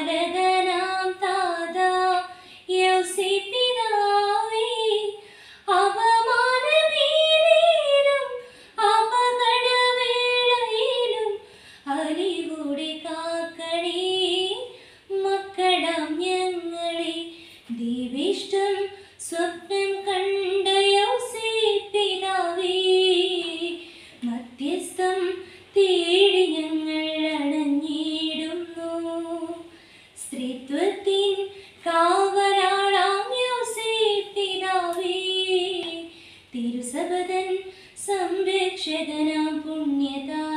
പാലകനാം താതാ യൗസേപ്പിതാവേ, അപമാനഭീതിയിലും അപകടവേളയിലും അലിവോടെ കാക്കണേ മക്കളാം ഞങ്ങളെ. ദൈവേഷ്ടം സ്വപ്നം കണ്ട യൗസേപ്പിതാവേ, മധ്യസ്ഥം തേടി ഞങ്ങൾ അണഞ്ഞിടുന്നു. സ്ത്രീത്വത്തിൻ കാവലാളാം യൗസേപ്പിതാവേ, തിരുസഭതൻ സംരക്ഷകനാം പുണ്യതാ